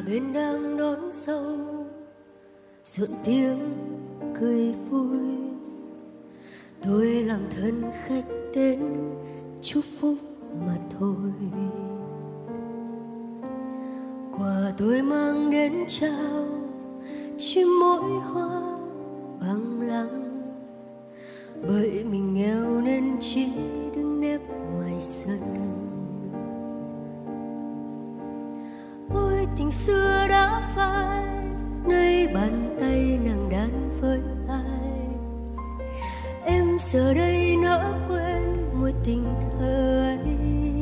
bên đang đón dâu rộn tiếng cười vui, tôi làm thân khách đến chúc phúc mà thôi. Quà tôi mang đến trao chỉ mỗi hoa bằng lăng, bởi mình nghèo nên chỉ đứng nép ngoài sân. Ôi tình xưa đã phai, nay bàn tay nàng đan với ai. Em giờ đây nỡ quên mối tình thơ ấy.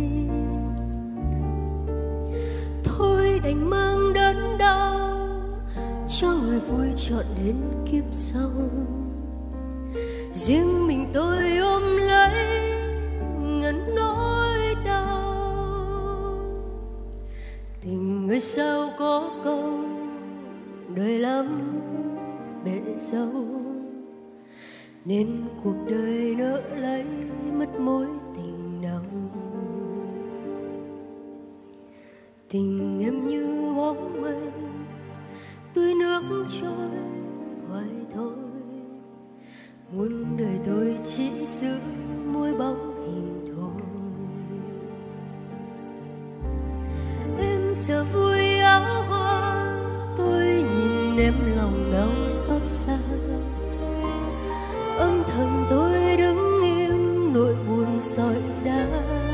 Thôi đành mang đớn đau cho người vui chọn đến kiếp sau. Riêng mình tôi ôm lấy ngấn nỗi đau. Tình người sao có câu đời lắm bể dâu, nên cuộc đời nỡ lấy mất mối tình nồng. Tình em như bóng mây tưới nước trôi hoài thôi, muôn đời tôi chỉ giữ môi bóng hình thôi. Em giờ vui áo hoa, tôi nhìn em lòng đau xót xa. Âm thầm tôi đứng im nỗi buồn sỏi đá.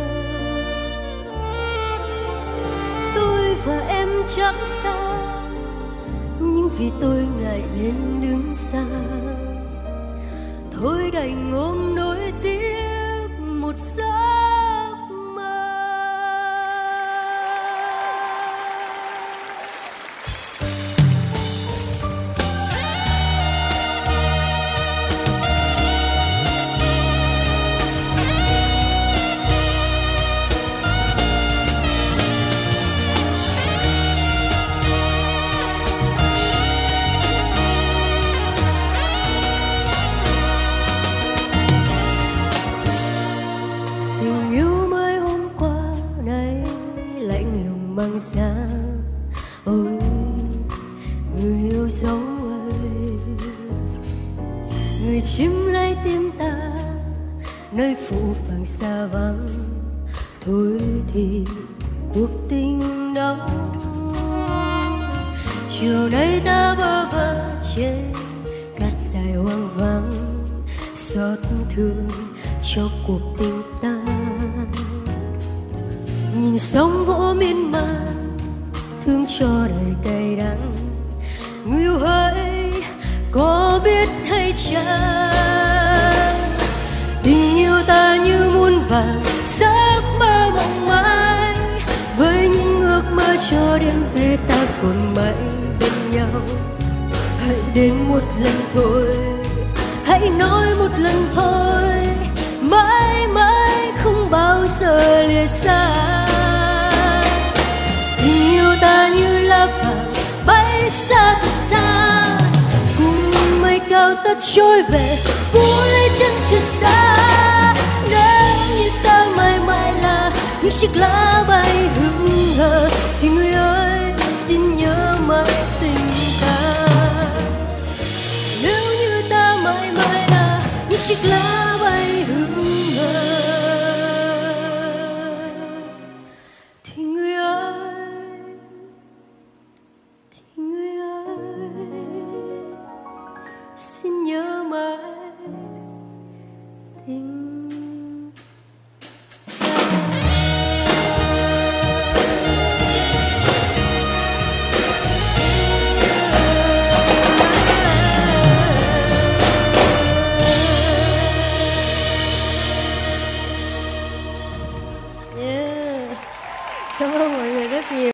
Tôi và em chắc xa, nhưng vì tôi ngại nên đứng xa. Thôi đành ôm nỗi tiếc một giấc mơ. Băng giá ôi người yêu dấu ơi, người chim lấy tim ta nơi phủ phàng xa vắng. Thôi thì cuộc tình đó chiều nay ta bơ vơ trên cát dài hoang vắng, xót thương cho cuộc tình ta. Nhìn sóng vỗ miên man thương cho đời cay đắng. Người yêu hỡi có biết hay chăng, tình yêu ta như muôn vàn giấc mơ mộng mãi. Với những ước mơ cho đêm về ta còn mãi bên nhau. Hãy đến một lần thôi, hãy nói một lần thôi, mãi mãi không bao giờ lìa xa. Tình yêu ta như lá vàng bay xa thật xa, cùng mây cao ta trôi về cuối chân trời xa. Nếu như ta mãi mãi là những chiếc lá bay hững hờ, thì người